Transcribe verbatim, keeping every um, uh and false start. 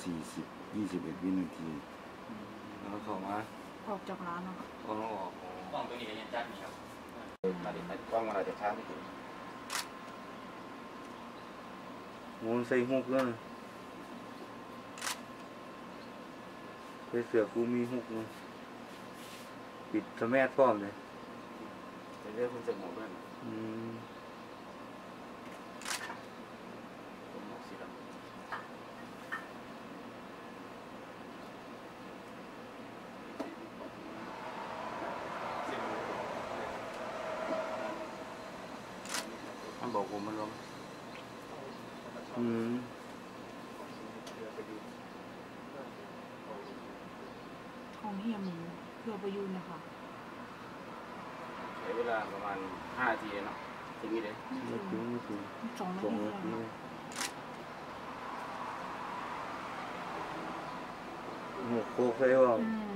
สี่สิบยี่สิบเอ็ดวินาทีแล้วเข้ามาออกจากร้านเนาะกล้องออกกล้องตัวนี้ก็ยังจัดอยู่ครับมาดิกล้องอะไรจะช้าไม่ถึงงูใส่หุกแล้วใส่เสือกูมีหุกเลยปิดสแมัพร้อมเลยใส่เรื่องคุณจะหมดด้วยอืมมันบอกผมมันล้มอืมของเฮียหมูเพื่อประยุนนะคะใช้เวลาประมาณห้านาทีเนาะถึงนี้เลยไม่ถึงไม่ถึงสองนาทีหมูโคกใช่ป่ะ